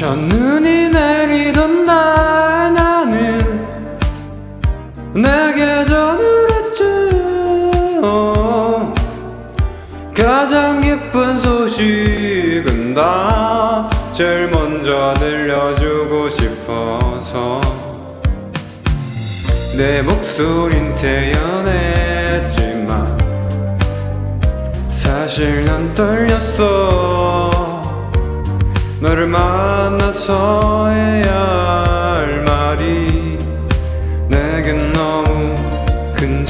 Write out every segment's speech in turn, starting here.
첫눈이 내리던 날 나는 내게 전화했지. 가장 기쁜 소식은 다 제일 먼저 들려주고 싶어서 내 목소린 태연했지만 사실 난 떨렸어. 너를 만나서 해야 할 말이 내겐 너무 큰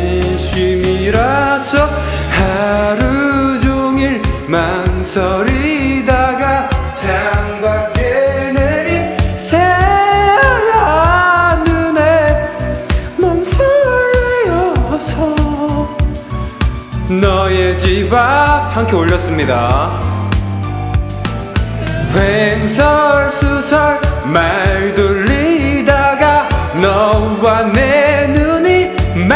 진심이라서 하루 종일 망설이다가 창밖에 내린 새하얀 눈에 맘 설레어서 너의 집 앞 함께 올렸습니다. 횡설수설 말 돌리다가 너와 내 눈이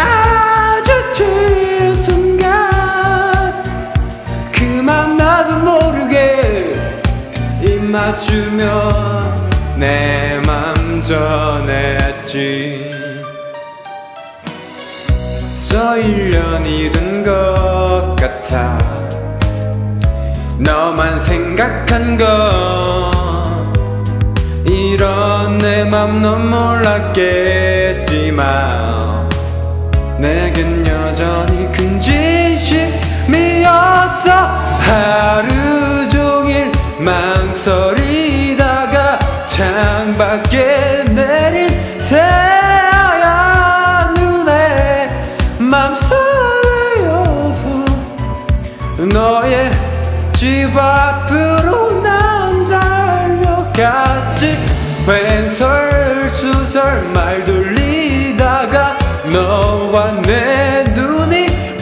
마주친 순간 그만 나도 모르게 입 맞추며 내 맘 전했지. 저 1년이 된 것 같아. 너만 생각한 거 이런 내 맘 넌 몰랐겠지만 내겐 여전히 큰 진심이었어. 하루 종일 망설이다가 창밖에 내린 새하얀 눈에 맘 설레어서 너의 집 앞으로 난 달려갔지. 횡설수설 말 돌리다가 너와 내 눈이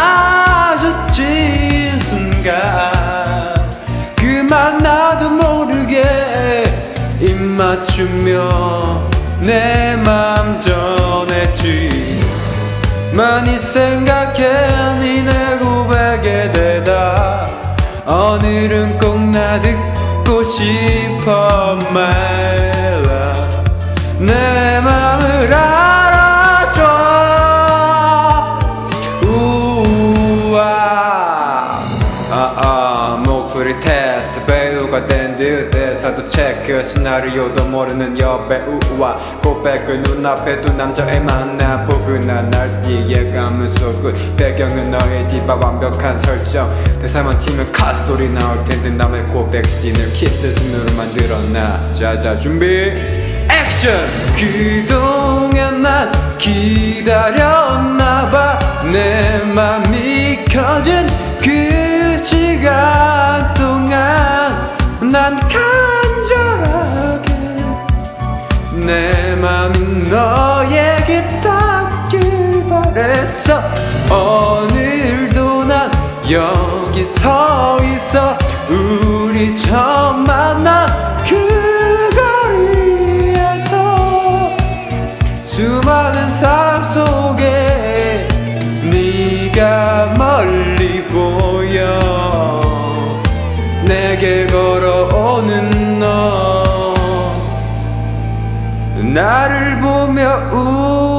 마주친 순간 그만 나도 모르게 입 맞추며 내 맘 전했지. 많이 생각해 니네 고백에 대답 오늘은 꼭 나 듣고 싶어 my love. 내 맘을 알아줘. 우와 목소리 테스트 배우가 된 듯 대사도 체크 시나리오도 모르는 여배우와 고백을 눈앞에 두 남자의 만남 포근한 날씨에 감은 속끝 배경은 너의 집 앞 완벽한 설정 대사만 치면 카스토리 나올 텐데 남의 고백씬을 키스신으로 만들어놔. 자자 준비 액션. 그동안 난 기다렸나봐. 내 맘이 켜진 그 시간 동안 난 간절하게 내 맘이 너에게 닿길 바랬어. 오늘도 난 여기 서 있어. 우리 처음 만난 그 거리에서 수많은 삶 속에 네가 멀리 보여. 내게 걸어오는 너 나를 보며